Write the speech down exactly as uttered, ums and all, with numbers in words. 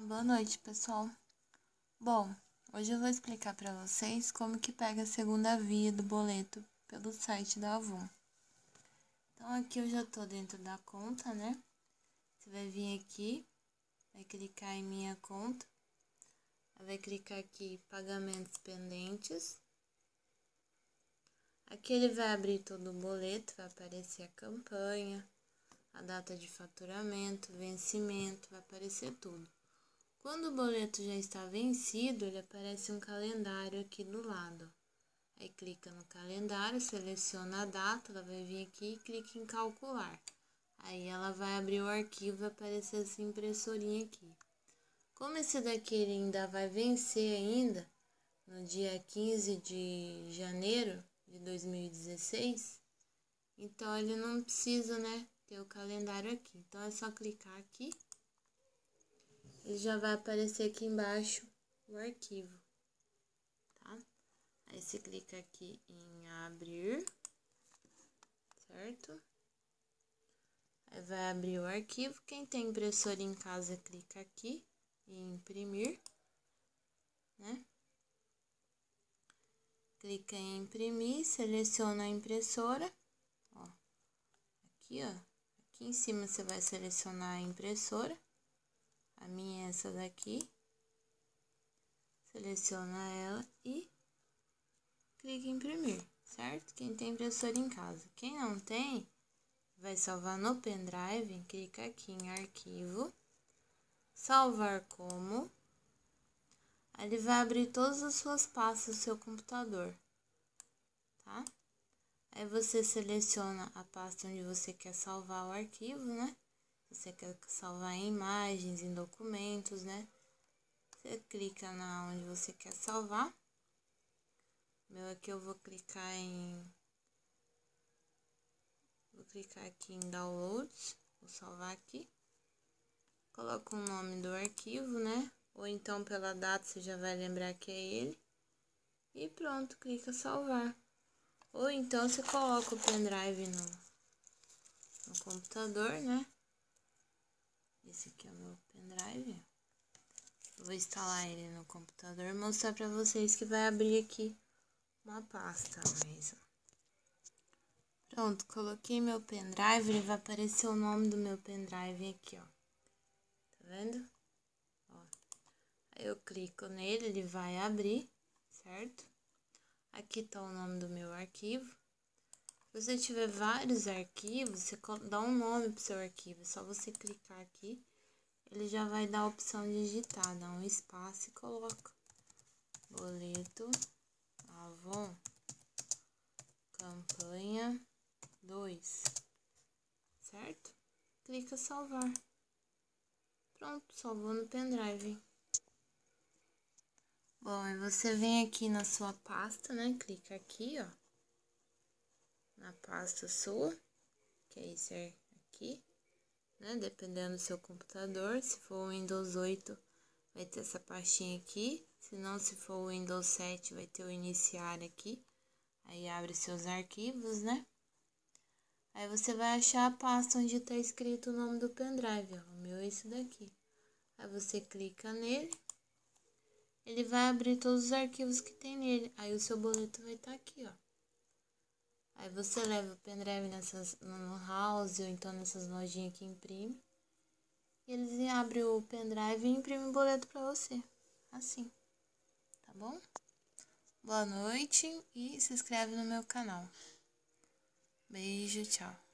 Boa noite, pessoal. Bom, hoje eu vou explicar para vocês como que pega a segunda via do boleto pelo site da Avon. Então, aqui eu já tô dentro da conta, né? Você vai vir aqui, vai clicar em minha conta, vai clicar aqui pagamentos pendentes. Aqui ele vai abrir todo o boleto, vai aparecer a campanha, a data de faturamento, vencimento, vai aparecer tudo. Quando o boleto já está vencido, ele aparece um calendário aqui do lado. Aí clica no calendário, seleciona a data, ela vai vir aqui e clica em calcular. Aí ela vai abrir o arquivo e vai aparecer essa impressorinha aqui. Como esse daqui ele ainda vai vencer ainda, no dia quinze de janeiro de dois mil e dezesseis, então ele não precisa, né, ter o calendário aqui. Então é só clicar aqui. Ele já vai aparecer aqui embaixo o arquivo, tá? Aí você clica aqui em abrir, certo? Aí vai abrir o arquivo. Quem tem impressora em casa, clica aqui em imprimir, né? Clica em imprimir, seleciona a impressora, ó. Aqui, ó. Aqui em cima você vai selecionar a impressora. A minha é essa daqui. Seleciona ela e clica em imprimir, certo? Quem tem impressora em casa. Quem não tem, vai salvar no pendrive, clica aqui em arquivo, salvar como. Aí ele vai abrir todas as suas pastas do seu computador, tá? Aí você seleciona a pasta onde você quer salvar o arquivo, né? Você quer salvar em imagens, em documentos, né? Você clica na onde você quer salvar. Meu aqui eu vou clicar em... Vou clicar aqui em downloads. Vou salvar aqui. Coloca o nome do arquivo, né? Ou então pela data você já vai lembrar que é ele. E pronto, clica salvar. Ou então você coloca o pendrive no, no computador, né? Esse aqui é o meu pendrive. Eu vou instalar ele no computador e mostrar pra vocês que vai abrir aqui uma pasta mesmo. Pronto, coloquei meu pendrive, ele vai aparecer o nome do meu pendrive aqui, ó. Tá vendo? Ó. Aí eu clico nele, ele vai abrir, certo? Aqui tá o nome do meu arquivo. Se você tiver vários arquivos, você dá um nome pro seu arquivo. É só você clicar aqui, ele já vai dar a opção de digitar, dá um espaço e coloca boleto Avon campanha dois, certo? Clica salvar. Pronto, salvou no pendrive. Bom, aí você vem aqui na sua pasta, né? Clica aqui, ó, na pasta sua, que é esse aqui, né? Dependendo do seu computador. Se for o Windows oito, vai ter essa pastinha aqui. Se não, se for o Windows sete, vai ter o iniciar aqui. Aí abre seus arquivos, né? Aí você vai achar a pasta onde tá escrito o nome do pendrive, ó. O meu é esse daqui. Aí você clica nele. Ele vai abrir todos os arquivos que tem nele. Aí o seu boleto vai estar aqui, ó. Aí você leva o pendrive nessas, no house ou então nessas lojinhas que imprime. E eles abrem o pendrive e imprimem o boleto pra você. Assim. Tá bom? Boa noite e se inscreve no meu canal. Beijo, tchau.